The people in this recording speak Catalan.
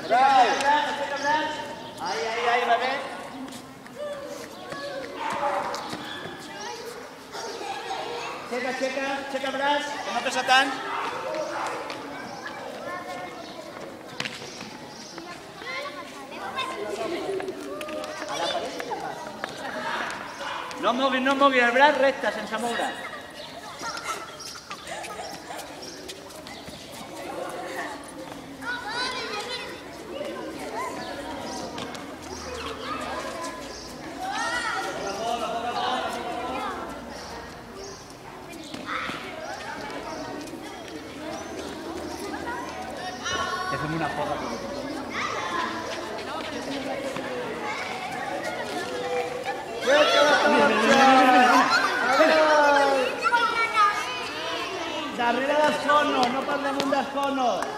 Aixeca el braç. Ai, va bé. Aixeca el braç, que no pesa tant. No moguis el braç recte, sense moure. Que fem una porra. Darrere dels conos, no per damunt dels conos.